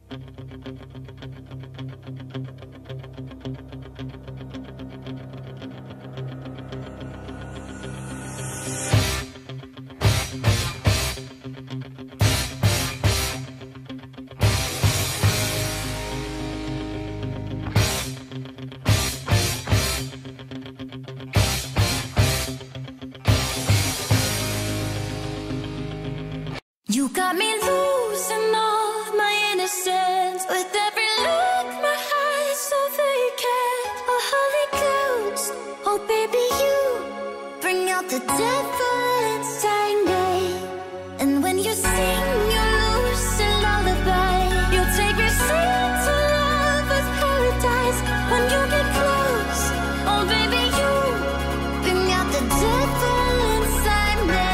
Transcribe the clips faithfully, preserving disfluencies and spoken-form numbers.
You got me losing all my innocence. With every look, my eyes so vacant. A holy ghost, oh baby, you bring out the devil inside me. And when you sing your lucid lullaby, you take me straight to love with paradise. When you get close, oh baby, you bring out the devil inside me.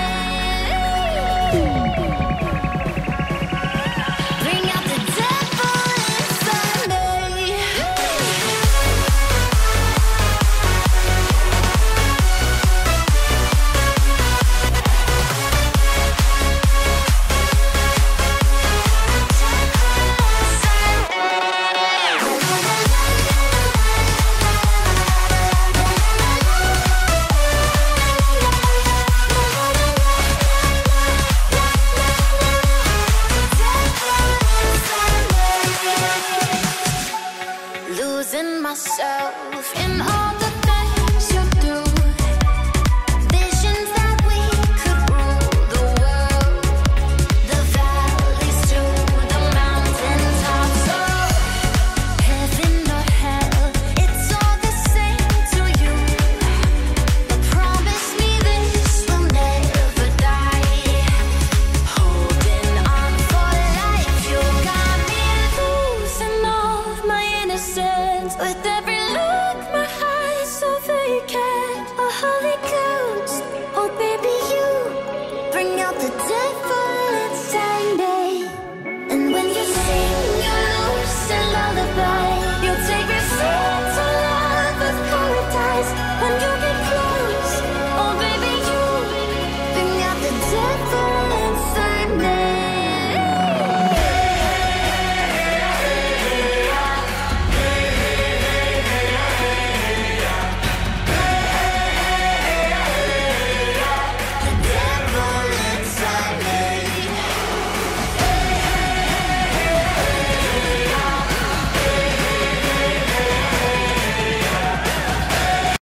Losing myself in all the things you do. Visions that we could rule the world. The valleys to the mountaintops. Oh, heaven or hell, it's all the same to you. But promise me this will never die. Holding on for life, you got me losing all my innocence. With every look, my eyes so vacant. A holy ghost, oh baby, you bring out the devil inside me. And when you sing your lucid lullaby, you take me straight to love with paradise. When you get close, oh baby, you bring out the devil